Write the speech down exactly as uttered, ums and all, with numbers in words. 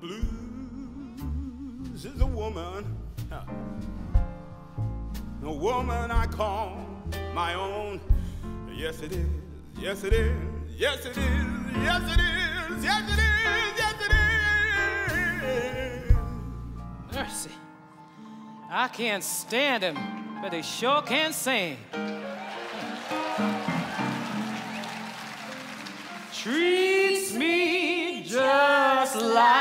blues is a woman, a woman I call my own. Yes, it is. Yes, it is. Yes, it is. Yes, it is. Yes, it is. Yes, it is. Mercy. I can't stand him, but he sure can sing. Treats me just like